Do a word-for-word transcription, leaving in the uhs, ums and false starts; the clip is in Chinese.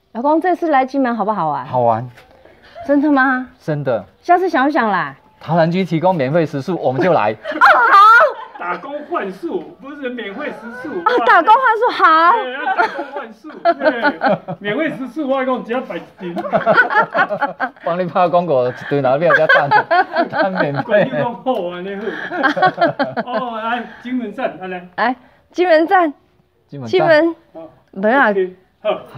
老公，这次来金门好不好玩？ 好玩， 真的吗？ 真的。 下次想不想来？ 桃园区提供免费食宿，我们就来。 哦，好。 打工换宿不是免费食宿。 啊，打工换宿好。 对，要打工换宿，对，免费食宿我讲只要百一斤。 帮你拍广告，一堆人你有只等，等免费。 你讲好安尼好。哦，来金门站，来来。 来金门站。 金门。 金门。没有啊。 好。